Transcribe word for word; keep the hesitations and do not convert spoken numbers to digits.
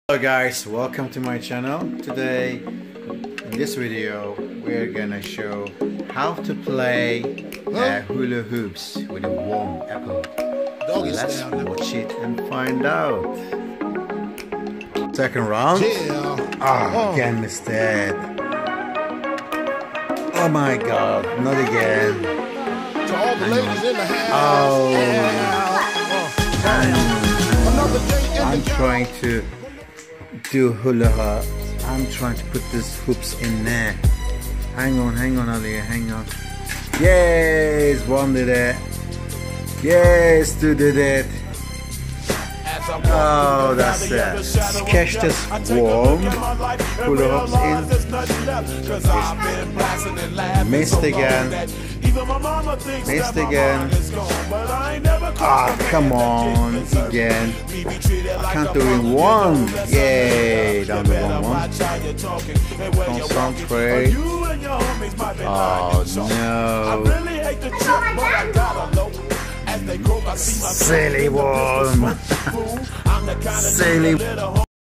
Hello guys, welcome to my channel. Today in this video we're gonna show how to play uh, hula hoops with a warm apple. Let's watch it and find out. Second round. Ah, again missed it. Oh my god, not again. To all the ladies in the house. Oh, I'm trying to do hula hoop. I'm trying to put these hoops in there. Hang on, hang on, Ali, hang on. Yes, one did it. Yes, two did it. Oh, that's it. Catch this warm hula hoops in. Missed again. Missed again. Ah, come on, again. I can't do it in one. Yay, down to one one. Concentrate. Oh no. Silly one. Silly.